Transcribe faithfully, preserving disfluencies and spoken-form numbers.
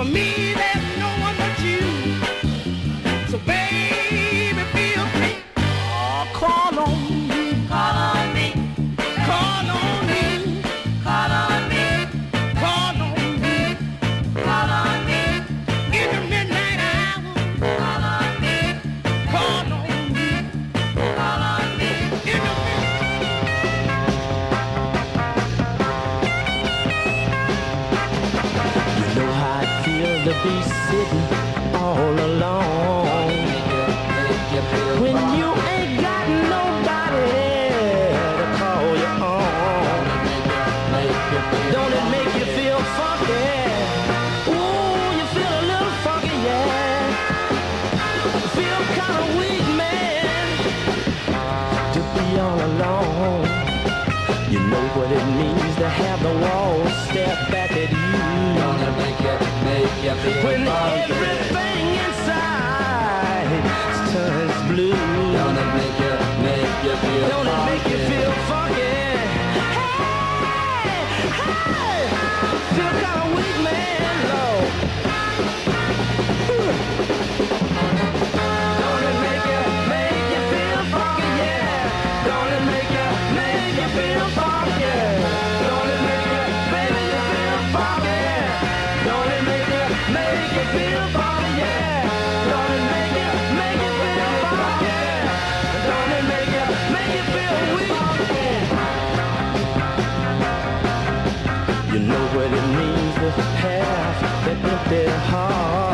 me, there's no one but you. So baby, feel free. Oh, call on me. Call on me. Call on me. Call on me. Call on me. Call on me. In the midnight hour. Call on me. Call on me. Call on me. In the You know how it feels to be sitting all alone when you ain't got nobody to call your own. Don't it make you feel funky? Ooh, you feel a little funky, yeah. Feel kind of weak, man, to be all alone. You know what it means to have the walls step back at you. Gonna make it, make you feel When funky. everything inside turns blue. Gonna make it, make you feel Don't it make you funky. feel funky? Hey, hey, feel kind of weak, man, low. Don't it make you, make you feel funky, yeah. Don't it make you, make you feel funky. Don't it make you, make you feel funky. Don't it make you, make you feel funky, yeah. Don't it make you, make you feel funky. Don't it make you, make you feel weak. You know what it means to have that empty heart.